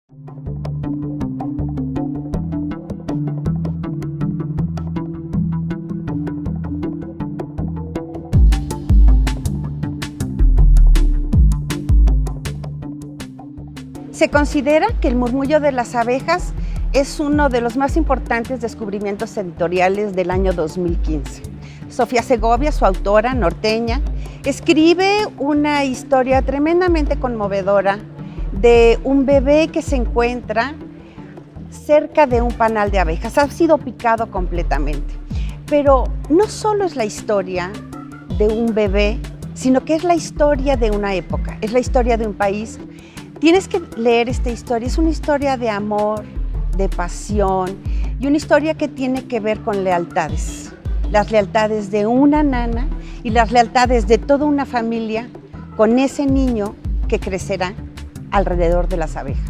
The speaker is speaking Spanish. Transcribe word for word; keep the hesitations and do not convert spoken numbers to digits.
Se considera que el murmullo de las abejas es uno de los más importantes descubrimientos editoriales del año dos mil quince. Sofía Segovia, su autora norteña, escribe una historia tremendamente conmovedora de un bebé que se encuentra cerca de un panal de abejas. Ha sido picado completamente. Pero no solo es la historia de un bebé, sino que es la historia de una época, es la historia de un país. Tienes que leer esta historia, es una historia de amor, de pasión y una historia que tiene que ver con lealtades. Las lealtades de una nana y las lealtades de toda una familia con ese niño que crecerá alrededor de las abejas.